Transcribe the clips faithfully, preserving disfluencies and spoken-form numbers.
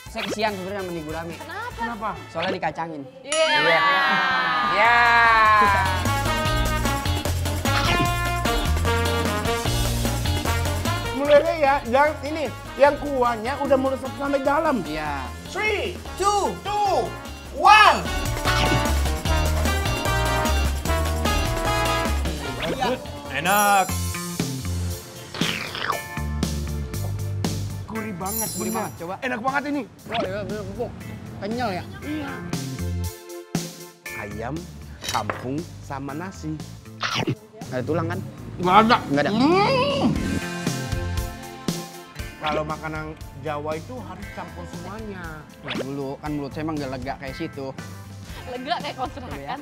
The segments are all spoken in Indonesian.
saya kesian sebenarnya sama nih gurame. Kenapa? Kenapa? Soalnya dikacangin. Iya. Iya. Ya. Mulai ya, yang ini, yang kuahnya udah meresap sampai dalam. Iya. Three, two, two, one. Enak. Gurih banget, Gurih bener. banget, coba. Enak banget ini. Wah, ya bener empuk. Kenyal ya? Iya. Ayam, kampung, sama nasi. Ada tulang kan? Nggak ada. Nggak ada. Hmm. Kalau makanan Jawa itu harus campur semuanya. Ya dulu, kan mulut saya emang nggak lega kayak situ. Lega kayak kontrakan.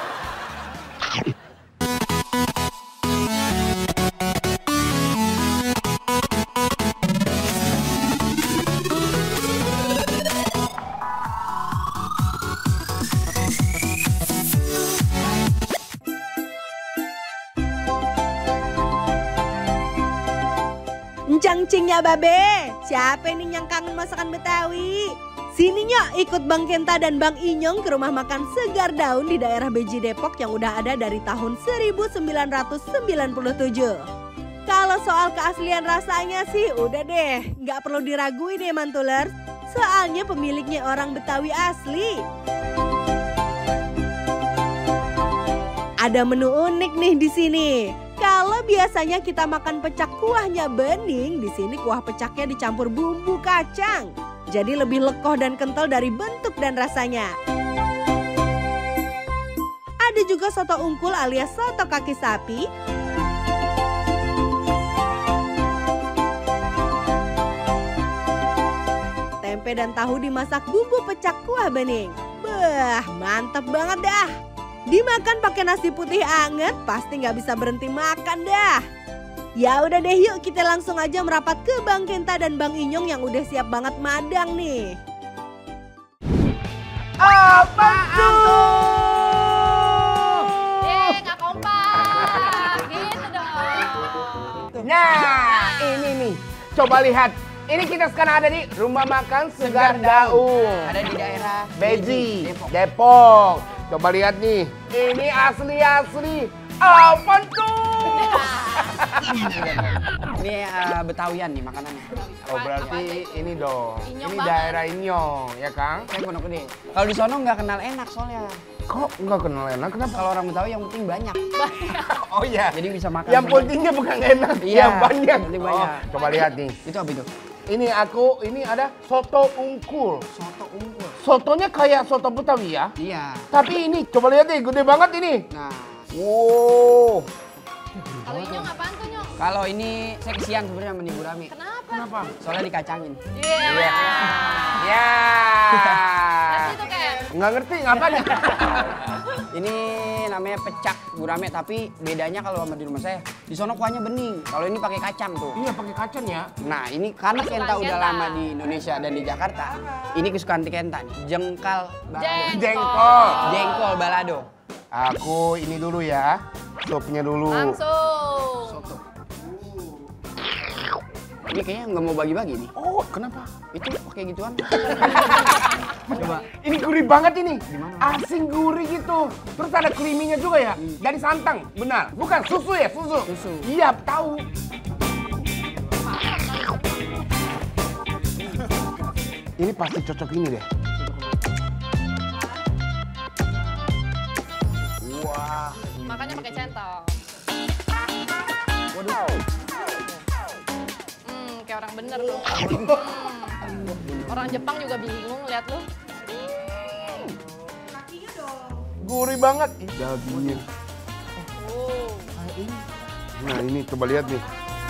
Cangcingnya babe, siapa ini yang kangen masakan Betawi? Sini nyok, ikut Bang Kenta dan Bang Inyong ke rumah makan Segar Daun di daerah Beji Depok yang udah ada dari tahun seribu sembilan ratus sembilan puluh tujuh. Kalau soal keaslian rasanya sih udah deh, nggak perlu diraguin ya Mantulers. Soalnya pemiliknya orang Betawi asli. Ada menu unik nih di sini. Kalau biasanya kita makan pecak kuahnya bening, di sini kuah pecaknya dicampur bumbu kacang. Jadi lebih lekoh dan kental dari bentuk dan rasanya. Ada juga soto ungkul alias soto kaki sapi. Tempe dan tahu dimasak bumbu pecak kuah bening. Bah, mantep banget dah. Dimakan pakai nasi putih anget, pasti nggak bisa berhenti makan dah. Ya udah deh, yuk kita langsung aja merapat ke Bang Kenta dan Bang Inyong yang udah siap banget madang nih. Apa tuh? Eh, nggak kompak. Gitu dong. Nah, ini nih. Coba lihat. Ini kita sekarang ada di rumah makan Segar Daun. Ada di daerah Beji, Depok. Depok. Coba lihat nih. Ini asli-asli. Apa tuh? Ini uh, Betawian nih makanannya. Oh, berarti ini dong. Inyong Ini banget. daerah Inyong, ya Kang? Saya Pondok Gede. Kalau di sono nggak kenal enak soalnya. Kok nggak kenal enak? Kenapa? Kalau orang Betawi yang penting banyak. Oh iya. Jadi bisa makan. Yang semua. pentingnya bukan enak, Iya, yang banyak. yang penting banyak. Oh, coba lihat nih. Itu apa itu? Ini aku, ini ada soto ungkul. Soto ungkul. Sotonya kayak soto Betawi ya. Iya. Tapi ini, coba lihat nih, gede banget ini. Nah, Wow. Kalau Inyong apaan tuh, Nyong? kalau ini saya kesian sebenarnya sama nih gurame. Kenapa? Kenapa? Soalnya dikacangin. Iya. Iya. Ya. Terus itu kayak Nggak ngerti ngapain. Ini namanya pecak gurame, tapi bedanya kalau sama di rumah saya, di sono kuahnya bening. Kalau ini pakai kacang tuh. Iya, pakai kacang ya. Nah, ini karena Kesukaan Kenta udah Kenta. lama di Indonesia dan di Jakarta. Ini kesukaan Kenta nih, jengkal balado. Jengkol. Jengkol balado. Aku ini dulu ya. Supnya dulu. langsung. Soto. Ini kayaknya nggak mau bagi-bagi nih. Oh, kenapa? Itu pakai gituan. Coba. Ini gurih banget ini. Gimana? Asin gurih gitu. Terus ada creamy-nya juga ya. Dari santang, benar. Bukan susu ya, susu. Susu. Iya, tahu. Ini pasti cocok ini deh. Wah. Makanya pakai centong. Waduh. Hmm, kayak orang bener lu. Hmm. Orang Jepang juga bingung lihat lu. Gurih banget. Ih, dagingnya. Oh. Nah, ini coba lihat nih.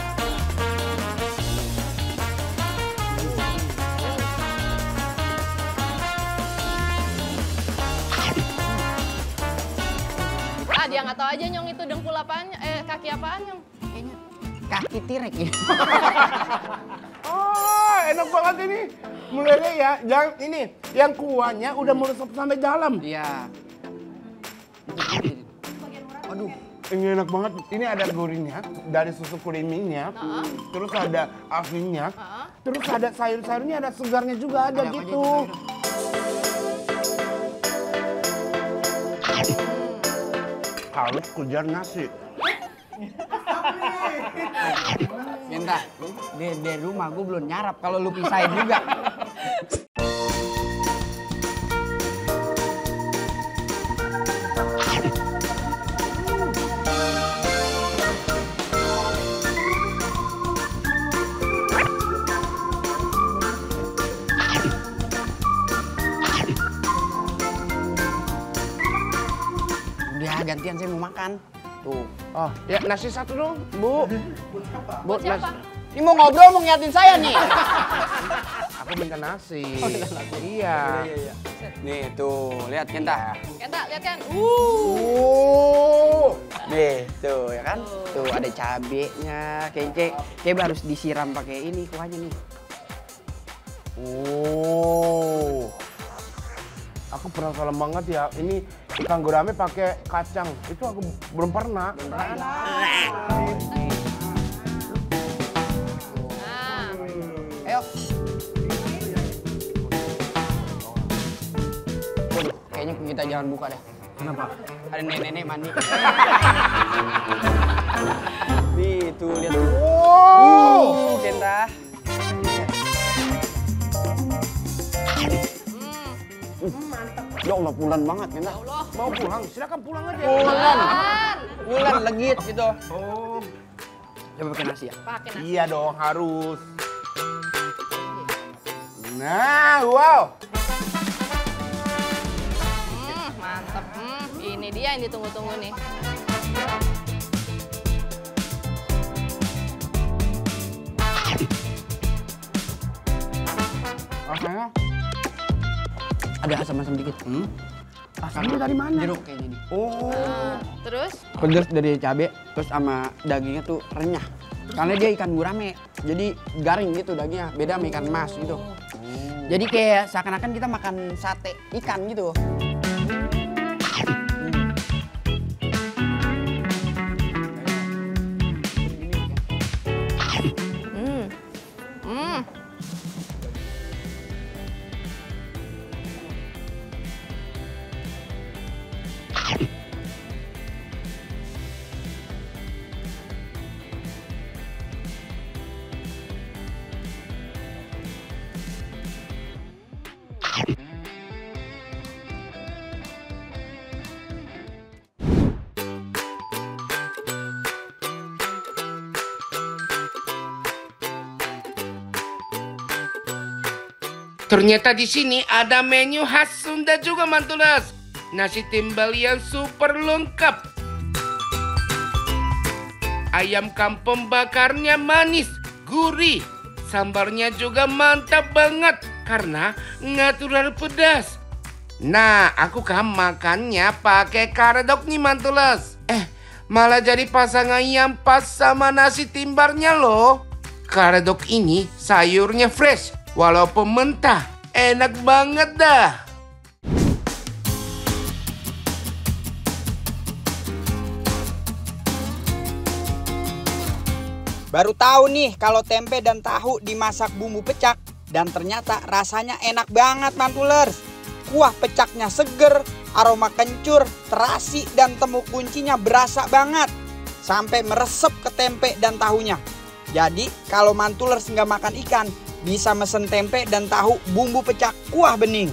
Ah, dia nggak tahu aja Nyong itu dengkul apaan, eh kaki apaan Nyong? Kayaknya kaki tirek ya. Oh, enak banget ini. Mulai ya, yang ini, yang kuahnya udah meresap sampai dalam. Iya. Aduh. Ini enak banget. Ini ada gurihnya dari susu creamy-nya. Heeh. Terus ada asinnya. Heeh. Terus ada sayur-sayurnya, ada segarnya juga ada, Ada apa aja gitu. itu Harus kejar nasi. Genta, di, di rumah gue belum nyarap kalau lu pisahin juga. Udah gantian saya mau makan. Tuh. Oh, ya nasi satu dong, Bu. Bu, Buat siapa? Ini mau ngobrol mau ngeliatin saya nih. Aku minta nasi. Oh, minta nasi. Iya. Nih tuh, lihat Genta. Kenta, lihat kan? Uh. Oh. Nih, tuh ya kan? Tuh ada cabenya. Kayak kayak kayak harus disiram pakai ini kuahnya nih. Oh. Aku penasaran banget ya. Ini ikan gurame pakai kacang. Itu aku belum pernah. Nah. Ayo. Waduh, kayaknya kita jangan buka deh. Kenapa? Ada nenek-nenek mandi. Nih, tuh lihat. Oh. Uh, Genta. Ya Allah, pulan banget, Genta. Allah. Mau pulang? Silakan pulang aja. Pulan. Kan? Pulan, legit gitu. Oh. Coba pakai nasi ya. Pakai nasi. Iya dong, harus. Nah, wow. Hmm, mantep. Hmm, ini dia yang ditunggu-tunggu nih. Rasanya ada asam-asam dikit. Hmm. Asamnya dari mana? Jeruk kayaknya nih. Oh. Nah, terus? Pedes dari cabe, terus sama dagingnya tuh renyah. Karena dia ikan gurame, jadi garing gitu dagingnya, beda sama ikan mas gitu. Jadi kayak seakan-akan kita makan sate ikan gitu. Hmm. Hmm. Ternyata di sini ada menu khas Sunda juga, Mantulas. Nasi timbal yang super lengkap. Ayam kampung bakarnya manis, gurih. Sambarnya juga mantap banget karena natural pedas. Nah, aku kan makannya pakai karedok nih, Mantulas. Eh, malah jadi pasangan yang pas sama nasi timbarnya loh. Karedok ini sayurnya fresh. Walaupun mentah, enak banget dah. Baru tahu nih kalau tempe dan tahu dimasak bumbu pecak. Dan ternyata rasanya enak banget, Mantulers. Kuah pecaknya seger, aroma kencur, terasi, dan temu kuncinya berasa banget. Sampai meresep ke tempe dan tahunya. Jadi kalau Mantulers nggak makan ikan, bisa mesen tempe dan tahu bumbu pecak kuah bening.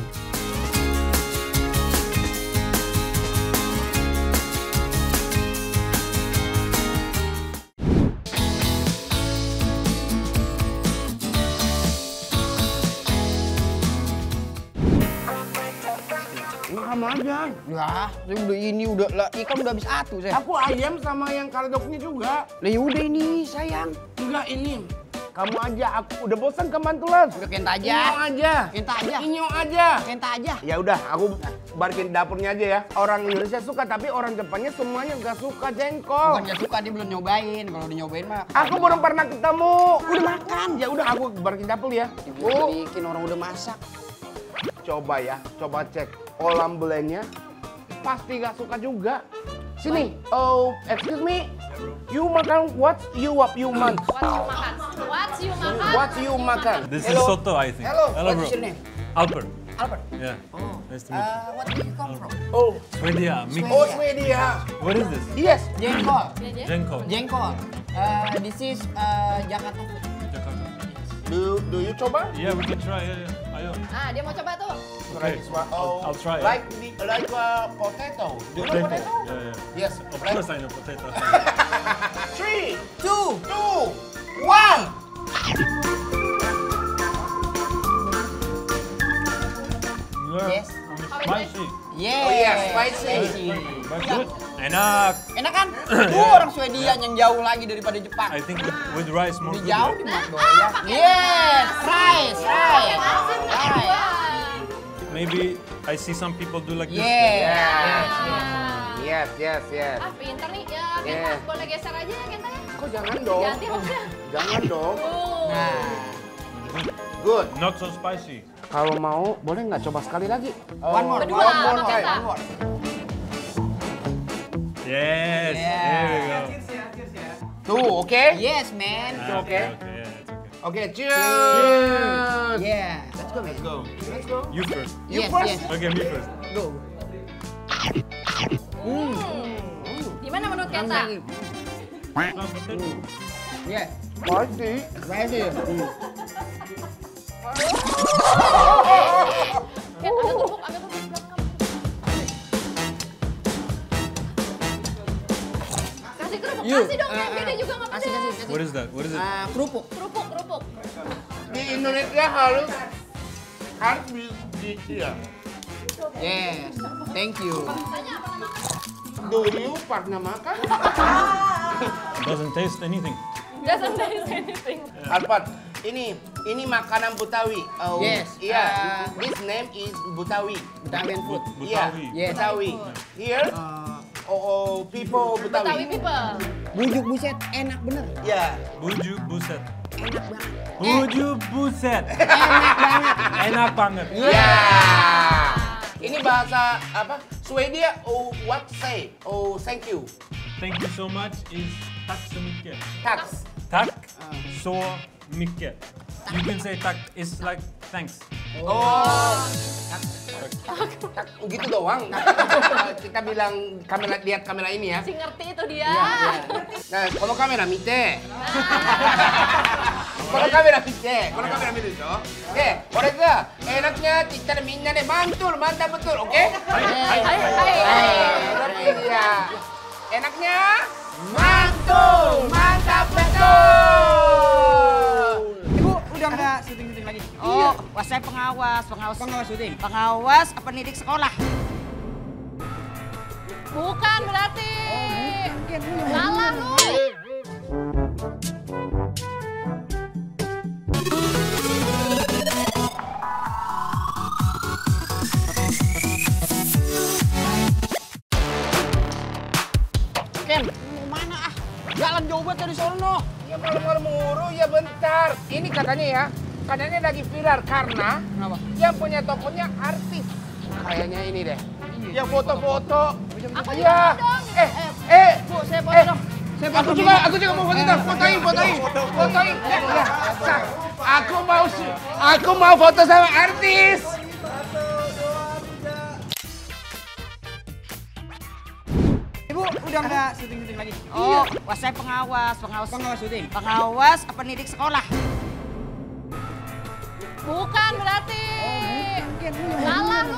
Ini sama aja. Ya, saya udah ini udah lah, ikan udah habis satu saya. Aku ayam sama yang karedoknya juga. Lah ya udah ini sayang. Enggak ini. Kamu aja, aku udah bosan ke Mantulas. Udah Kenta Inyo aja. aja. Kenta aja. Inyo aja. Kenta aja. Ya udah, aku balikin dapurnya aja ya. Orang Indonesia suka, tapi orang Jepangnya semuanya nggak suka jengkol. Bukan gak suka, dia belum nyobain. Kalau udah nyobain mah. Aku belum pernah ketemu. Udah makan. Ya udah, aku balikin dapur ya. Oh, bikin orang udah masak. Coba ya, coba cek kolam belennya. Pasti nggak suka juga. Sini. Oh, excuse me. You makan what you what you want? What you makan? What you makan? What you makan? This is Soto, I think. Hello, what bro. is your name? Albert. Albert. Yeah. Oh. Nice to meet you. Uh, what do you come from? Oh, Swedia, mix. oh Swedia. What is this? Yes. Jengkol. Jenko. Jengkol. Uh, this is uh, Jakarta food. Jakarta. Do do you coba? Yeah, we can try. Yeah, yeah. Ayo. Ah, dia mau coba tuh. Try this one. Oh, I'll try it. Like the, like a potato. Do you know potato? Yeah, yeah. Yes. Of Like course I know potato. three, Two. two, one. Yeah. Yes. Spicy. Yeah. Oh yeah, spicy. But good. Enak. Enak kan? Tuh orang Swedia yang jauh lagi daripada Jepang. I think with, with rice more Lebih good. jauh right? di Magnolia. Yes, rice, rice. Rice. Maybe I see some people do like this. Yeah. Yes, yes, yes. Ah, pinter nih. Ya, Yeah. Kenta, boleh geser aja ya, Kenta ya? Kok jangan dong? Ganti roknya. Jangan dong. Oh. Nah, Good. Not so spicy. Kalau mau, boleh nggak coba sekali lagi? one more. Kedua, one more. sama Kenta. One more. Yes. Yeah. There we go. Tuh, oke? Yes, man. Ah, okay. Okay, yeah, it's okay. Oke, cheers. Yeah. Let's go, Let's go. Let's go. You first. You Yes, first. yes. Okay, me first. Go. Gimana menurut Kenta? Ah, potato. Yeah. Spicy. Spicy. Ken, ambil tumpuk, ambil tumpuk belakang. Kasih kerupuk, You. kasih dong, Ken. Dia juga nggak Kasih, kasih, pedes. kasih. What is that? What is it? Ah, kerupuk. Kerupuk, kerupuk. Di Indonesia harus harus di, di ya. Yes. Thank you. Do you pernah makan? Doesn't taste anything. Doesn't taste anything. Alpat, ini ini makanan Betawi. Oh, Yes. Iya. Uh, This name is Betawi. Betawian food. Iya. Betawi. Yes. Betawi. Here, Uh, oh, oh people Betawi Betawi. people. bujuk buset, enak bener. Ya. Buju buset. Enak banget. Buju buset. Enak banget. Enak banget. Ya. Ini bahasa apa? Swedia. Oh, what say? Oh, thank you. Thank you so much is tack så mycket. Tax. Tack så mycket. You can say tack is like thanks. Oh. Tak, gitu doang. Kita bilang kamera lihat kamera ini ya. Si ngerti itu dia. Nah, kalau kamera mite. Kalau kamera mite, kalau kamera mite itu. Oke, orangnya enaknya kita minna nih mantul, mantap betul, oke? Hai, hai, hai. Iya. Enaknya mantul, mantap betul. Ibu udah nggak syuting-syuting lagi? Oh, wah saya pengawas, pengawas, pengawas syuting. Pengawas pendidik sekolah. Bukan berarti. Salah lu. Ken, mau mana ah? Jalan jauh banget dari sono. Ya malam-malam muru, ya bentar. Ini katanya ya, katanya lagi viral karena Kenapa? yang punya tokonya artis. Kayaknya ini deh. Yang foto-foto. Aku juga Iya. mau dong. Eh, eh, Bu, saya foto eh. dong. Saya aku juga, aku juga mau foto dong. Fotoin, fotoin, fotoin. Ya, ya. Sah. Aku mau, aku mau foto sama artis. Ibu udah nggak syuting-syuting lagi? Oh, wah saya pengawas, pengawas, pengawas syuting. Pengawas pendidik sekolah. Bukan berarti. Salah lu.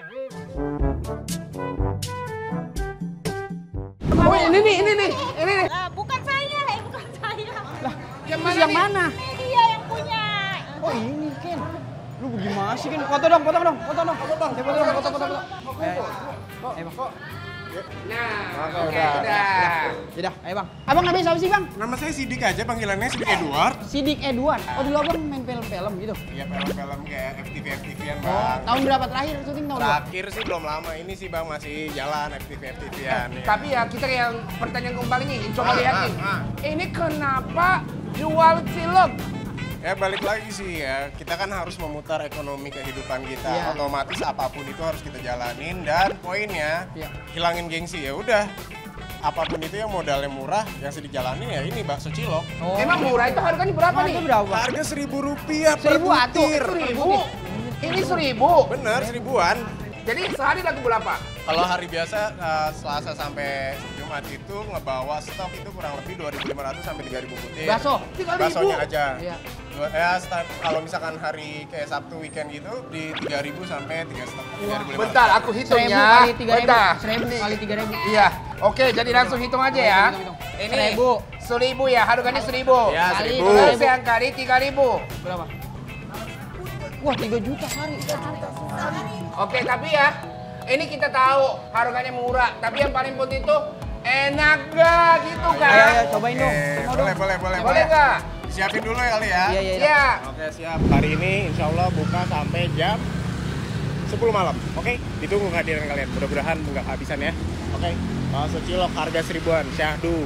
Oh ini nih, ini nih, ini nih. Lah, bukan saya, eh, bukan saya. Yang Terus mana yang nih? mana? Media yang punya. Oh ini Ken. Lu gimana sih Ken? Foto dong, foto dong, foto dong. Foto dong, foto dong, foto, foto, foto. Ayo, ayo bang. Nah, Oke, oke, udah. udah. Udah, ayo bang. Abang namanya siapa sih bang? Nama saya Sidik aja, panggilannya Sidik Edward. Sidik Edward. Oh dulu abang main film-film gitu. Ya film-film kayak F T V F T V-an Oh, bang. tahun berapa terakhir syuting tahun berapa? Terakhir sih belum lama, ini sih bang masih jalan F T V F T V-an. Ya. Tapi ya kita yang pertanyaan kembali nih, coba Ah, lihat ah, nih. ah. Ini kenapa jual cilok? Ya balik lagi sih ya, kita kan harus memutar ekonomi kehidupan kita. Iya. Otomatis apapun itu harus kita jalanin dan poinnya Iya. hilangin gengsi ya udah. apapun itu yang modalnya murah, yang sedih jalani ya ini bakso cilok. Emang murah itu harganya berapa nih? berapa? Harga seribu rupiah per Seribu atuh, butir. Seribu. Ini seribu. Bener, seribuan. Jadi sehari laku berapa? Kalau hari biasa, uh, Selasa sampai Jumat itu ngebawa stok itu kurang lebih dua ribu lima ratus sampai tiga ribu butir. Bakso? tiga ribu? Baksonya aja. Iya. Dua- Ya, start- kalau misalkan hari kayak Sabtu weekend gitu, di tiga ribu sampai tiga ribu lima ratus. Bentar, aku hitungnya. Bentar. Seribu kali tiga ribu. Iya. Oke, jadi langsung hitung aja ya. Ini Seribu. seribu ya, harganya seribu. Ya, Kali seribu. Terus yang kali tiga ribu. Berapa? Wah, tiga juta sehari. Oke, tapi ya, ini kita tahu harganya murah, tapi yang paling penting itu enak gak gitu kan? Ayo, ayo, cobain dong. Eh, Semua boleh, dong. boleh, boleh, Boleh nggak? Siapin dulu ya kali ya. Iya, iya. Iya. Oke, siap. Hari ini insya Allah buka sampai jam sepuluh malam. Oke, ditunggu kehadiran kalian. Mudah-mudahan nggak kehabisan ya. Oke, bakso cilok harga seribuan, syahdu.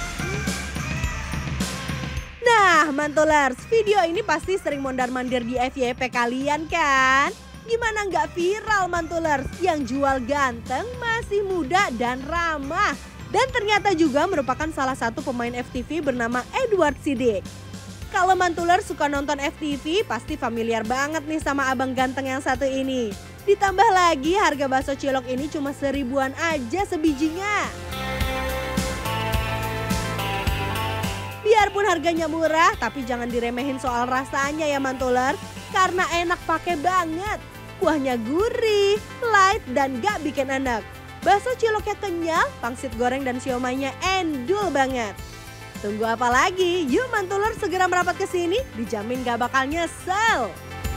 Nah, Mantulers, video ini pasti sering mondar-mandir di F Y P kalian kan? Gimana nggak viral Mantulers yang jual ganteng, masih muda dan ramah. Dan ternyata juga merupakan salah satu pemain F T V bernama Edward Siddiq. Kalau Mantulers suka nonton F T V, pasti familiar banget nih sama abang ganteng yang satu ini. Ditambah lagi harga bakso cilok ini cuma seribuan aja sebijinya. Biarpun harganya murah, tapi jangan diremehin soal rasanya ya Mantulers. Karena enak pakai banget. Kuahnya gurih, light, dan gak bikin enak. Bakso ciloknya kenyal, pangsit goreng dan siomanya endul banget. Tunggu apa lagi? Yuk Mantulers segera merapat ke sini, dijamin gak bakal nyesel.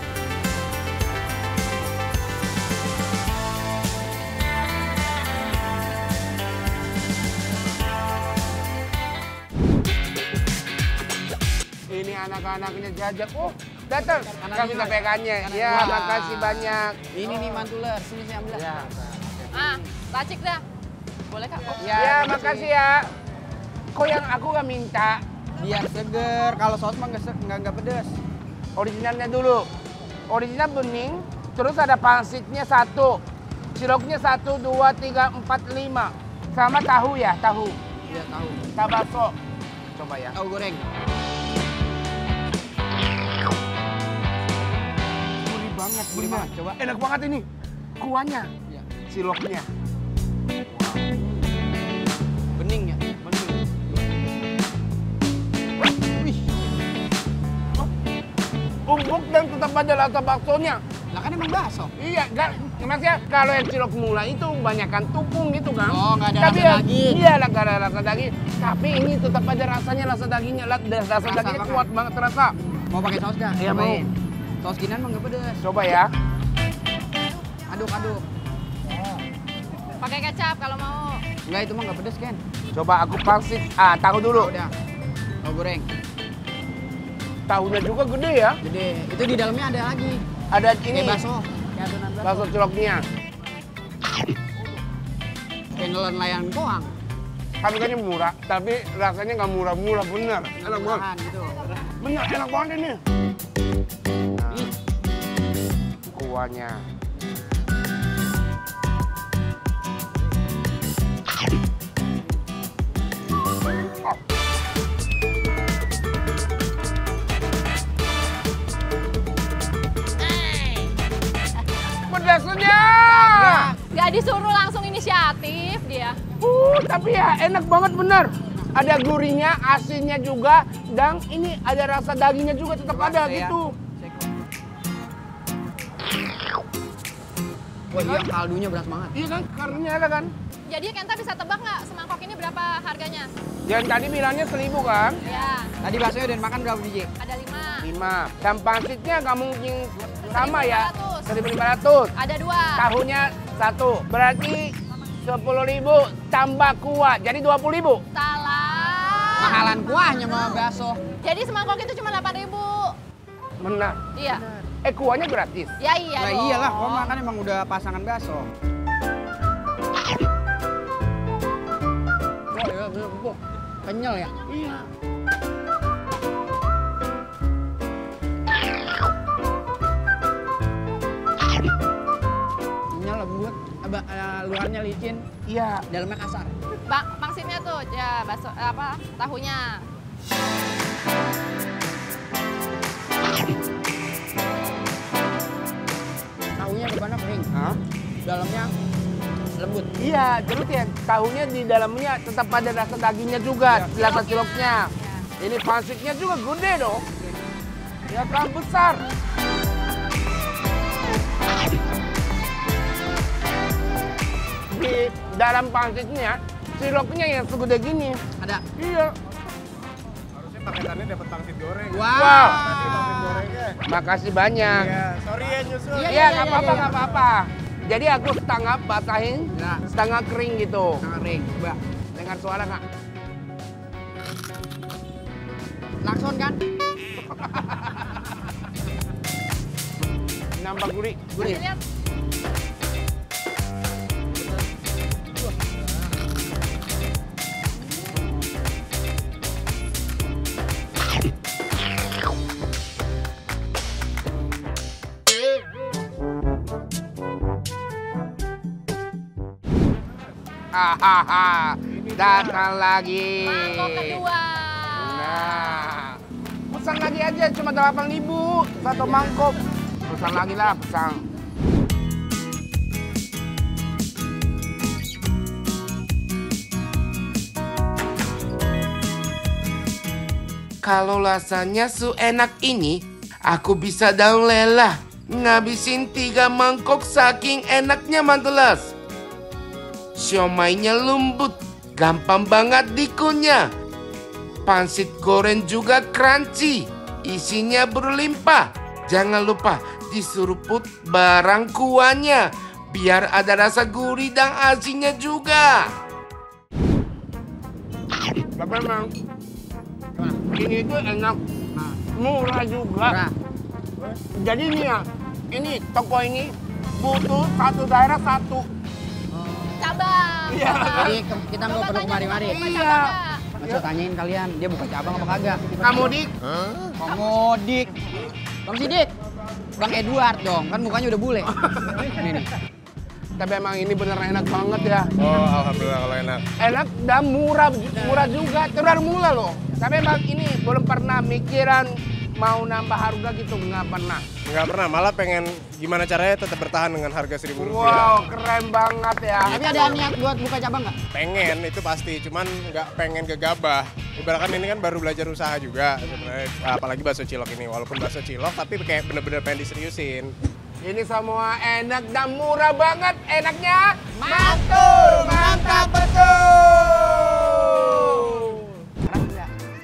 Ini anak-anaknya jajak. Oh, datang. Anaknya Kami Mas. sampaikannya. Anaknya Ya, Mas. makasih banyak. Ini nih Mantulers, ini saya ambil. Ya, Ah, lacik dah. Boleh Kak? Oh. ya, ya makasih ya. Kok yang aku gak minta? Biar seger, kalau saus mah nggak se- nggak nggak pedes. Originalnya dulu. Original bening, terus ada pangsitnya satu. Ciloknya satu, dua, tiga, empat, lima. Sama tahu ya, tahu. Iya tahu. Tabasco. Coba ya. Tahu goreng. Gurih banget, Gurih banget, coba. Enak banget ini. Kuahnya, Iya. ciloknya. Bening ya, bening. Wih, Empuk dan tetap ada rasa baksonya. lah kan emang bakso. Iya, kan? Maksudnya kalau yang cilok mula itu banyakkan tepung gitu kan. Oh, nggak ada Tapi rasa ya, daging. Iya, nggak ada rasa daging. Tapi ini tetap ada rasanya, rasa dagingnya. Rasa, rasa Rasa dagingnya banget. kuat banget terasa. Mau pakai saus dah? Iya, Cobain. Saus ginian mah nggak pedes. Coba ya. Aduk-aduk. Pakai kecap kalau mau. Enggak, itu mah nggak pedes kan? Coba aku pangsit. Ah, tahu dulu. Udah. Tahu goreng. Tahunya juga gede ya. Gede. Itu di dalamnya ada lagi. Ada ini. Kayak bakso. Kayak adonan bakso. Bakso ciloknya. Kayak nelen layan koang. Harganya murah, tapi rasanya nggak murah-murah bener. Enak banget. Murahan gitu. Bener, enak banget ini. Ih, Kuahnya. Pedasnya. Gak disuruh langsung inisiatif dia. Uh, tapi ya enak banget bener. Ada gurihnya, asinnya juga, dan ini ada rasa dagingnya juga tetap ada gitu. wah iya kaldunya beras banget. Iya kan, karenanya ada kan. Jadi Kenta bisa tebak nggak semangkok ini berapa harganya? Yang tadi bilangnya seribu kan? Ya, Tadi baksonya udah makan berapa biji? ada lima. Lima. Dan pangsitnya nggak mungkin sama ya. seribu lima ratus. seribu lima ratus. Ada dua. Tahunya satu. Berarti sepuluh ribu tambah kuah. Jadi dua puluh ribu. Salah. Mahalan kuahnya mau bakso. Jadi semangkok itu cuma delapan ribu. Benar. Iya. Eh kuahnya gratis. Ya iya Lah dong. iyalah, gua makan emang udah pasangan bakso. Oh iya, bener empuk. Kenyal ya? Iya. Kenyal lembut, Aba- eh, luarnya licin, Iya. dalamnya kasar. Bang, pangsitnya tuh, ya bakso apa tahunya. Tahunya gimana, Pring? Hah? Dalamnya lembut. Iya, terus ya tahunya di dalamnya tetap ada rasa dagingnya juga, rasa ciloknya. Ini pangsitnya juga gede dong. Ya kan besar. Di dalam pangsitnya, ciloknya yang segede gini. Ada. Iya. Harusnya paketannya dapat pangsit goreng. Wow. Wow. Kasih pangsit gorengnya. Makasih banyak. Iya, sorry ya nyusul. Iya, Iya, nggak apa-apa, nggak apa-apa. Jadi aku setengah basahin, Ya. setengah kering gitu. Sangat ring. Coba. Dengar suara nggak? Lakson kan? Nambah gurih. Gurih. Lihat. Hahaha, datang lagi. Mangkok kedua. Nah, pesan lagi aja cuma delapan ribu satu mangkok. Pesan lagi lah, pesan. Kalau rasanya seenak ini, aku bisa daun lelah ngabisin tiga mangkok saking enaknya Mantulas. Siomainya lembut, gampang banget dikunyah. Pangsit goreng juga crunchy, isinya berlimpah. Jangan lupa diseruput barang kuahnya, biar ada rasa gurih dan asinnya juga. Tapi memang ini itu enak, murah juga. Murah. Jadi ini ya, ini toko ini butuh satu daerah satu. Cabang. Iya. Jadi ke- kita nggak perlu kemari-mari. Iya. Coba tanyain kalian, dia buka cabang apa kagak? Kamu dik, Komodik. Bang Sidik. Bang Edward dong, kan mukanya udah bule. Ini nih. tapi emang ini bener enak banget ya. Oh, alhamdulillah kalau enak. Enak dan murah, murah juga. Terlalu murah loh. Tapi emang ini belum pernah mikiran mau nambah harga gitu, nggak pernah. Nggak pernah, malah pengen gimana caranya tetap bertahan dengan harga seribu rupiah. Wow, keren banget ya. Tapi ada niat buat buka cabang nggak? Pengen, itu pasti. Cuman nggak pengen gegabah. Ibaratkan ini kan baru belajar usaha juga sebenarnya. Apalagi bakso cilok ini. Walaupun bakso cilok, tapi kayak bener-bener pengen diseriusin. Ini semua enak dan murah banget. Enaknya mantul, mantap betul. Keras nggak?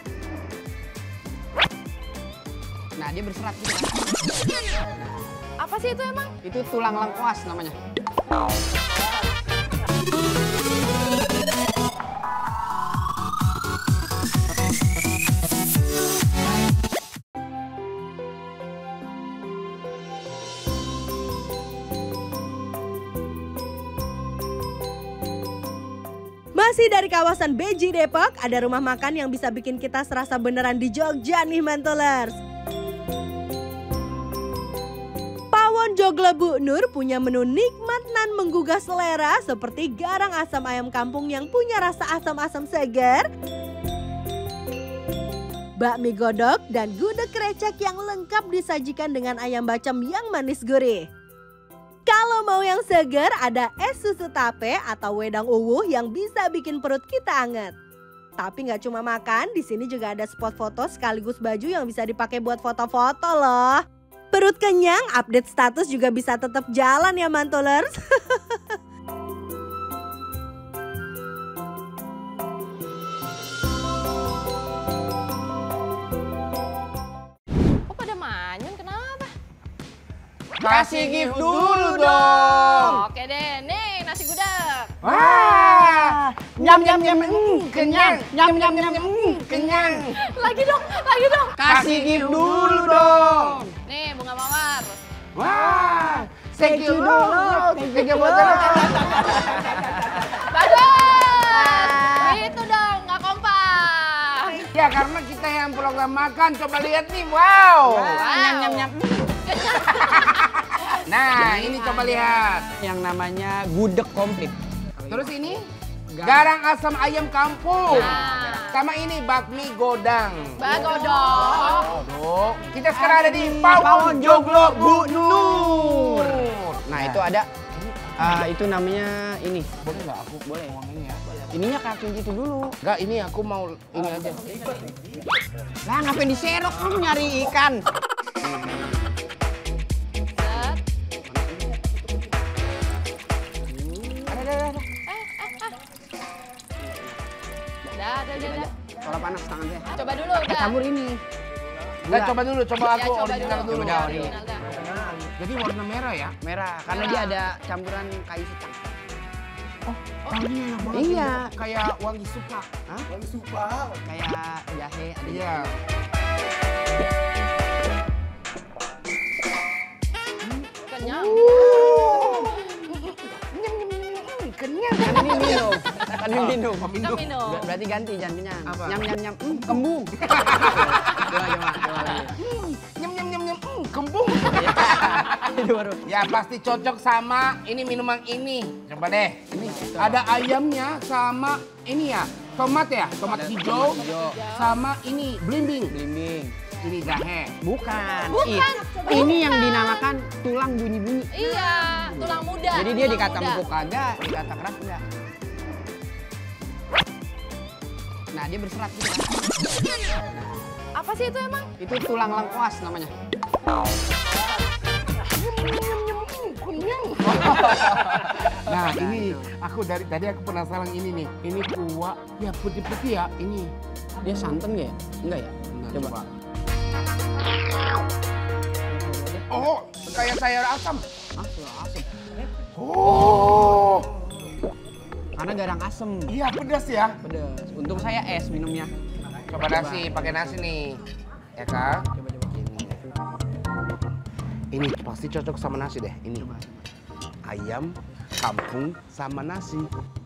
Nah, dia berserat gitu. Apa sih itu emang? Itu tulang lengkuas namanya. Masih dari kawasan Beji Depok, ada rumah makan yang bisa bikin kita serasa beneran di Jogja nih Mantolers. Pawon Joglo Bu Nur punya menu nikmat nan menggugah selera seperti garang asam ayam kampung yang punya rasa asam-asam segar, bakmi godok, dan gudeg krecek yang lengkap disajikan dengan ayam bacem yang manis gurih. Kalau mau yang segar, ada es susu tape atau wedang uwuh yang bisa bikin perut kita anget. Tapi nggak cuma makan, di sini juga ada spot foto sekaligus baju yang bisa dipakai buat foto-foto loh. Perut kenyang, update status juga bisa tetap jalan ya Mantolers. Kok pada manyun, kenapa? Kasih gift dulu dong. Oke deh, nih nasi gudeg. Wah, nyam nyam nyam, mm, kenyang. Nyam nyam nyam, mm, kenyang. Lagi dong, lagi dong. Kasih gift dulu dong. Nih bunga mawar. Wah, thank you dong. Thank you buat Bagus. Gitu dong, nggak kompak. Ya karena kita yang program makan, coba lihat nih, wow. Nyam nyam nyam. Nah, ini coba lihat. Yang namanya gudeg komplit. Terus ini Garang asam ayam kampung. Nah. Sama ini bakmi godang. Bagodong. Aduh, kita sekarang ada di Pawon Joglo Bu Nur. Nah itu ada, ah, itu namanya ini. Boleh nggak aku boleh uang ini ya? Ininya kartun itu dulu. Enggak, ini aku mau ini aja. Lah ngapain diserok, kamu nyari ikan. Set. Ada, ada, ada. Udah, udah, udah, udah. Soalnya panas tangan saya. Coba dulu, Kita udah. campur ini. Nah, coba dulu, coba Ya, aku coba original dulu. Udah, Original original. dah. Jadi warna merah ya? Merah, karena Merah. dia ada campuran kayu secang. Wanginya enak banget. Iya. Kayak wangi supa. Hah? Kayak jahe, ada Iya. Kenyang. Kenyang. Kan ini minum. Kan ini minum. Kita minum. Ber- Berarti ganti, jangan kenyang. Apa? Nyam, nyam, nyam. Hmm, kembung. Coba lagi, Mak. Coba lagi. Nyem nyem nyem nyem. Hmm, kembung. Itu baru. Ya pasti cocok sama ini minuman ini. Coba deh. Ini ada ayamnya sama ini ya. Tomat ya, tomat hijau hijau. sama ini belimbing. Belimbing. Ini jahe. Bukan. Bukan. Ih, ini yang dinamakan tulang bunyi-bunyi. Iya, tulang muda. Jadi dia tulang dikata muda. empuk kagak, dikata keras enggak. Nah, dia berserat gitu kan. Apa sih itu emang? Itu tulang lengkuas namanya. Nah ini aku dari tadi aku penasaran ini nih. Ini kuah ya putih-putih ya ini. Dia santan nggak ya? Enggak ya? Coba. Oh kayak sayur asam. Ah, sudah asam. Oh Karena garang asem. iya pedas ya. Pedes. Untung saya es minumnya. Coba nasi, pakai nasi nih. Ya kan? Coba coba. Ini pasti cocok sama nasi deh. Ini ayam kampung sama nasi.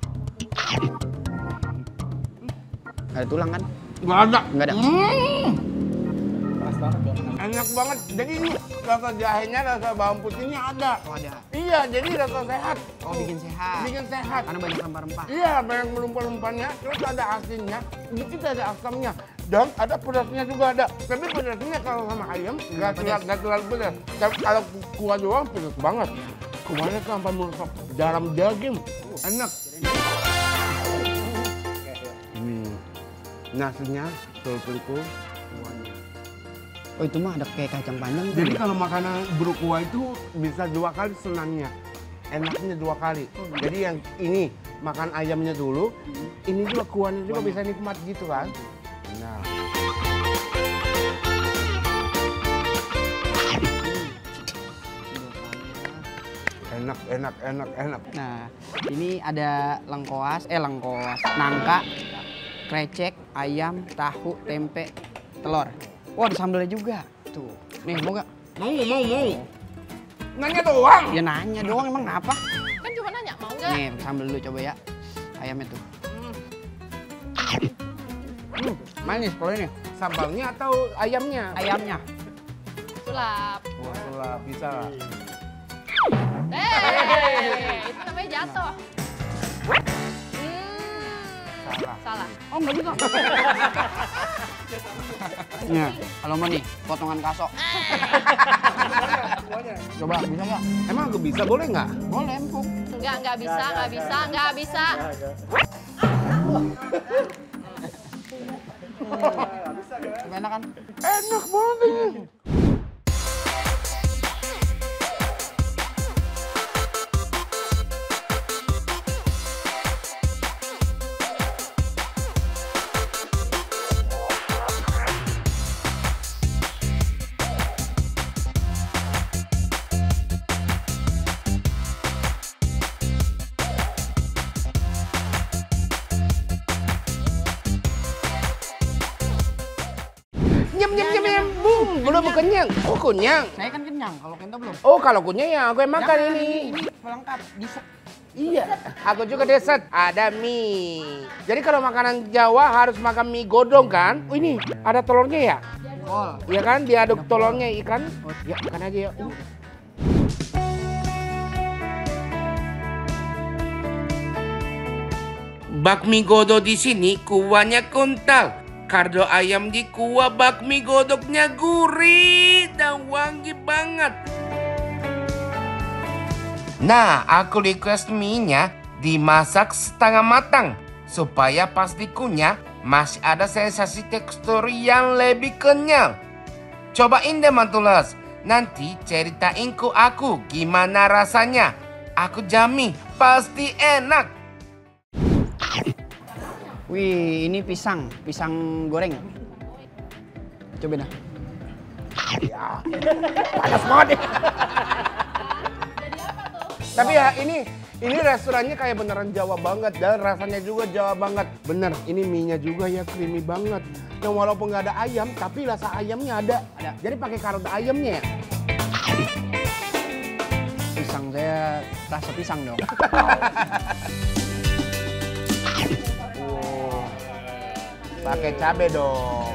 Ada tulang kan? Nggak ada. Nggak ada. Hmm. Enak banget. Jadi ini rasa jahenya, rasa bawang putihnya ada. Oh, ada. Iya, jadi rasa sehat. Oh, bikin sehat. Bikin sehat. Karena banyak rempah-rempah. Iya, banyak melumpah-lumpahnya. Terus ada asinnya, dikit ada asamnya. Dan ada pedasnya juga ada. Tapi pedasnya kalau sama ayam nggak terlalu nggak terlalu pedas. Tapi kalau kuah doang pedas banget. Kuahnya sampai meresap dalam daging. Enak. Hmm. Nasinya betul-betul. Oh, itu mah ada kayak kacang panjang. Jadi kalau makanan berkuah itu bisa dua kali senangnya. Enaknya dua kali. Jadi yang ini makan ayamnya dulu, ini juga kuahnya juga bisa nikmat gitu kan. Nah. Enak, enak, enak, enak. Nah, ini ada lengkoas, eh lengkoas, nangka, krecek, ayam, tahu, tempe, telur. Wah, ada sambelnya juga. Tuh. Nih, mau gak? Mau, mau, mau. Nanya doang. Ya nanya doang, emang apa? Kan cuma nanya, mau nggak? Nih, sambel dulu coba ya. Ayamnya tuh. Hmm, manis kalau ini. Sambalnya atau ayamnya? Ayamnya. Sulap. Wah, lah, bisa lah. Eh, itu namanya jatuh. Hmm. Salah. Salah. Oh, enggak bisa. Nih, kalau mau nih, potongan kaso. Coba, bisa nggak? Emang aku bisa, boleh nggak? Boleh, empuk. Nggak, nggak bisa, nggak bisa, nggak bisa. Coba enak kan? Enak banget ini. Nyem nyem nyem nyem, bung, belum kenyang. Oh kenyang. Saya kan kenyang, kalau Kento belum. Oh kalau kenyang ya aku yang makan Jangan, ini. Ini pelengkap, bisa. Iya, aku juga dessert. Ada mie. Jadi kalau makanan Jawa harus makan mie godong kan? Oh ini ada telurnya ya? Oh, Iya kan? Diaduk telurnya ikan. Ya makan aja ya. Uh. Bakmi godok di sini kuahnya kental. Kardo ayam di kuah bakmi godoknya gurih dan wangi banget. Nah, aku request mie-nya dimasak setengah matang supaya pas dikunyah masih ada sensasi tekstur yang lebih kenyal. Cobain deh Mantules, nanti ceritain ke aku gimana rasanya. Aku jamin pasti enak. Wih, ini pisang, pisang goreng. Cobain dah. Panas banget ya. Tapi ya ini ini restorannya kayak beneran Jawa banget dan rasanya juga Jawa banget. Bener, ini mie-nya juga ya creamy banget. Yang walaupun nggak ada ayam, tapi rasa ayamnya ada. Ada. Jadi pakai karot ayamnya ya. Pisang saya rasa pisang dong. Oh, pakai cabe dong.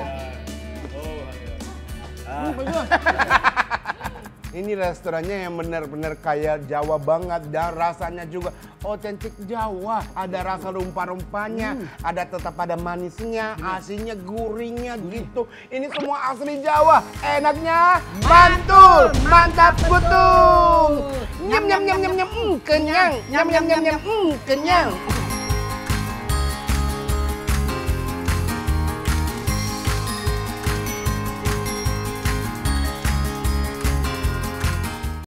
Ini restorannya yang benar-benar kayak Jawa banget dan rasanya juga otentik Jawa. Ada rasa rempah-rempahnya, hmm. ada tetap ada manisnya, asinnya, gurihnya gitu. Ini semua asli Jawa. Enaknya mantul, mantap betul. Nyam nyam nyam nyam nyam, mm, kenyang. Nyam nyam nyam nyam, mm, kenyang.